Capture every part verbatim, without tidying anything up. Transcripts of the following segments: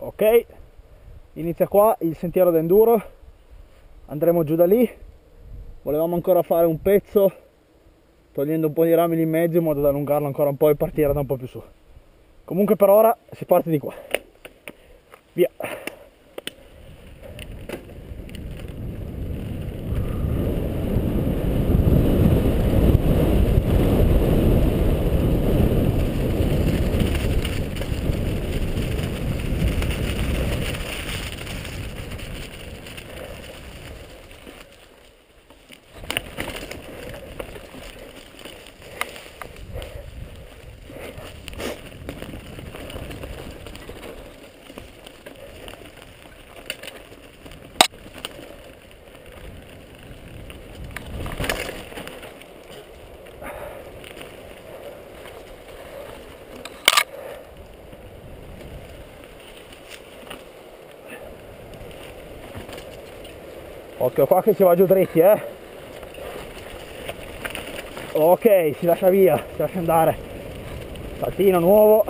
Ok, inizia qua il sentiero d'enduro, andremo giù da lì. Volevamo ancora fare un pezzo togliendo un po' di rami lì in mezzo in modo da allungarlo ancora un po' e partire da un po' più su. Comunque per ora si parte di qua, via. Occhio qua che si va giù dritti, eh. Ok, si lascia via, si lascia andare. Saltino nuovo.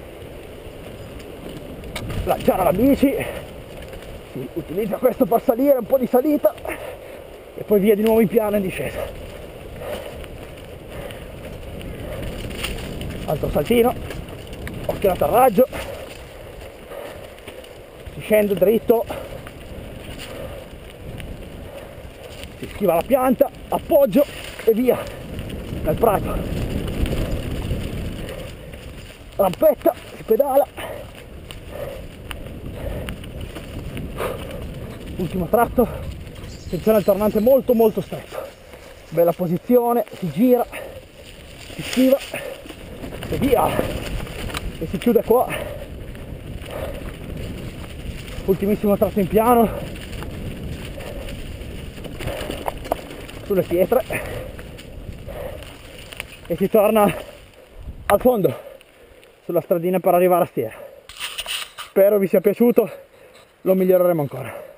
Lanciare la bici. Si utilizza questo per salire, un po' di salita. E poi via di nuovo in piano in discesa. Altro saltino. Occhio all'atterraggio. Si scende dritto. Si schiva la pianta, appoggio e via nel prato. Rampetta, si pedala. Ultimo tratto, attenzione al tornante molto molto stretto. Bella posizione, si gira, si schiva e via. E si chiude qua. Ultimissimo tratto in piano. Sulle pietre e si torna al fondo sulla stradina per arrivare a Stiera. Spero vi sia piaciuto, lo miglioreremo ancora.